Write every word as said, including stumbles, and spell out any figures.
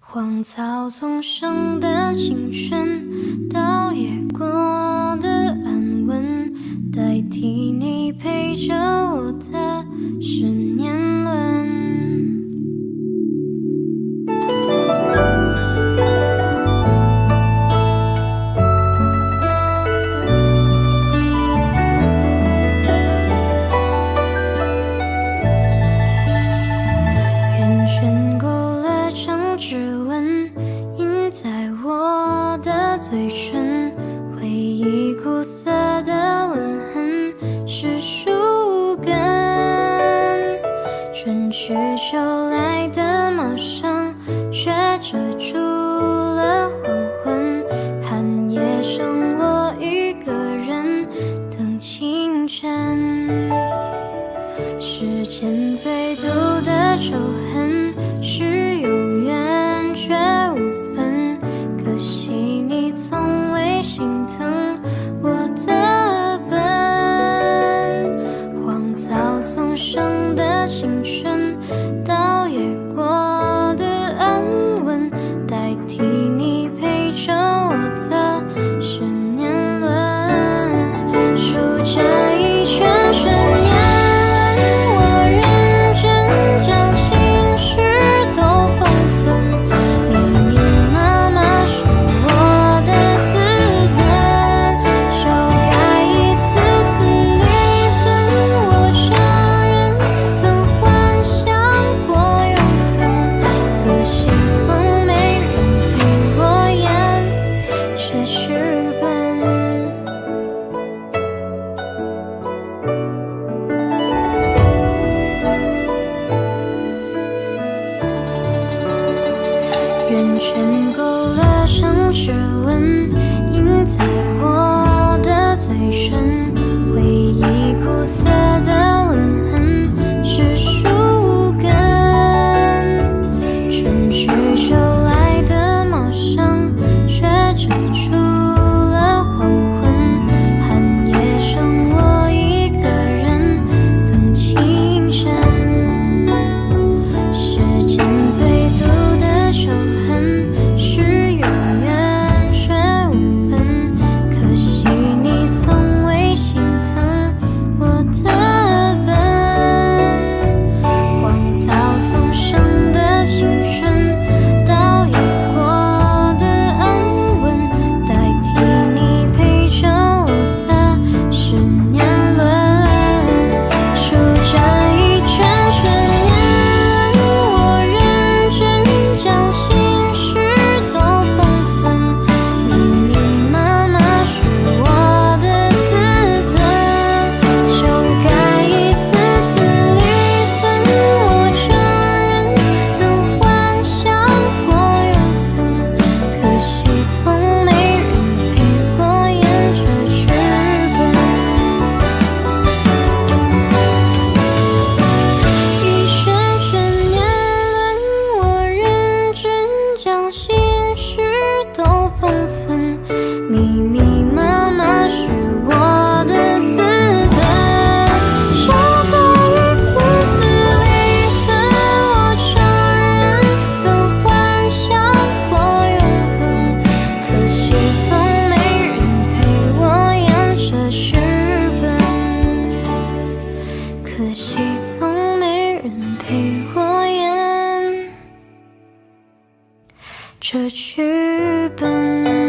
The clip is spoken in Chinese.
荒草丛生的青春，倒也过的安稳，代替你陪着我的十年轮。圆圈勾勒成指纹，印在我的嘴唇，回忆苦涩的吻痕是树根。春去秋来的陌生，却遮住了黄昏。寒夜剩我一个人等清晨。时间最毒的仇恨是永远却无分，可惜你从未心疼我的笨。荒草丛生的青春，倒也过的安稳，代替你陪着我的十年轮。数着一圈顺年，圆圈勾勒成指纹，印在我的嘴唇，回忆苦涩的吻痕是树根。春去秋来的陌生，却遮住了黄昏。寒夜剩我一个人等清晨。时间最毒的仇恨是永远却无分，可惜你从未心疼我的笨。荒草丛生的青春，倒也过的安稳，代替你陪着我的十年轮。数着一圈顺年，我认真将心事都封存，密密麻麻是我的自尊。修改一次次离分，我承认曾幻想过永恒，可惜从没人陪我演这剧本。一圈圈年轮，我认真将心事都封存，密密麻麻是我的自尊。修改一次次离分，我承认曾幻想过永恒，可惜从没人陪我演这剧本，可惜从没人陪我演这剧本。